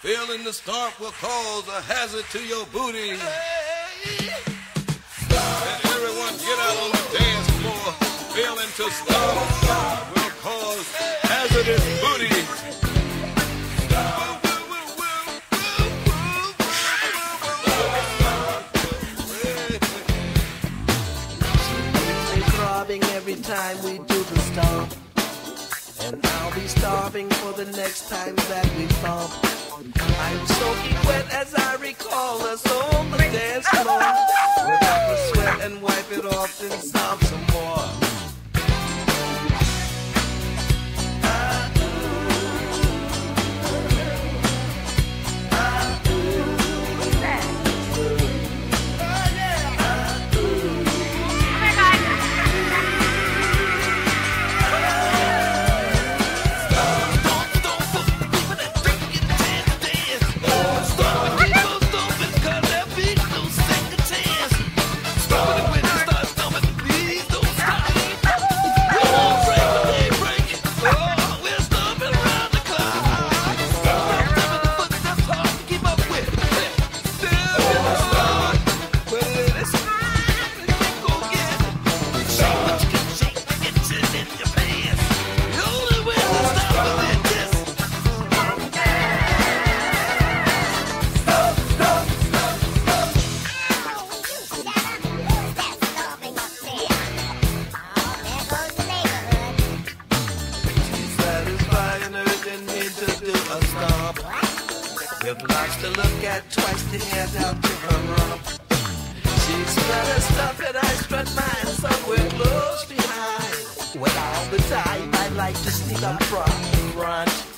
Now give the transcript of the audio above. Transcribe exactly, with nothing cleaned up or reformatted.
Failing to stop will cause a hazard to your booty. And everyone get out on the dance floor. Failing to stop will cause hazardous booty. Every time we do the stomp, and I'll be starving for the next time that we bump. I'm soaking wet as I recall us on the dance floor. Wipe the sweat and wipe it off, then stomp some more. With lots to look at, twice the hand out to her rump. She spread her stuff and I spread mine somewhere close behind. Well, all the time I like to sneak up from the front.